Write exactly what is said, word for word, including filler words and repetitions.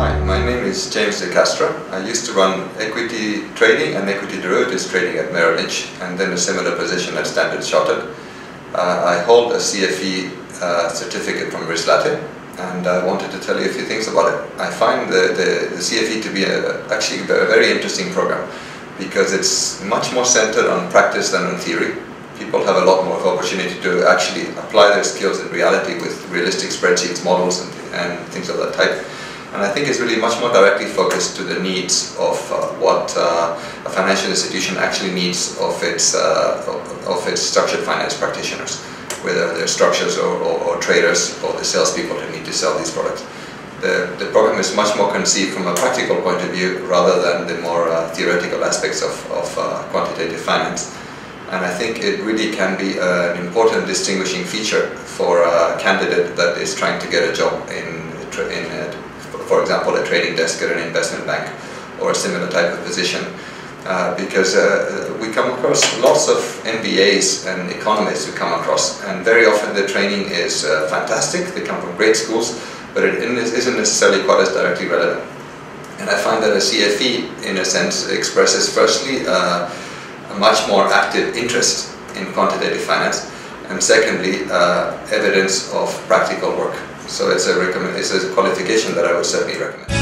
Hi, my name is James de Castro. I used to run equity trading and equity derivatives trading at Merrill Lynch, and then a similar position at Standard Chartered. Uh, I hold a C F E uh, certificate from Latte, and I wanted to tell you a few things about it. I find the, the, the C F E to be a, actually a very interesting program because it's much more centered on practice than on theory. People have a lot more of opportunity to actually apply their skills in reality with realistic spreadsheets, models, and, and things of that type. And I think it's really much more directly focused to the needs of uh, what uh, a financial institution actually needs of its, uh, of, of its structured finance practitioners, whether they're structures or, or, or traders or the salespeople who need to sell these products. The, the program is much more conceived from a practical point of view rather than the more uh, theoretical aspects of, of uh, quantitative finance. And I think it really can be uh, an important distinguishing feature for a candidate that is trying to get a job in, in uh, for example, a trading desk at an investment bank or a similar type of position. Uh, because uh, we come across lots of M B As and economists who come across, and very often their training is uh, fantastic, they come from great schools, but it isn't necessarily quite as directly relevant. And I find that a C F E, in a sense, expresses firstly uh, a much more active interest in quantitative finance, and secondly, uh, evidence of practical work. So it's a, recommend, it's a qualification that I would certainly recommend.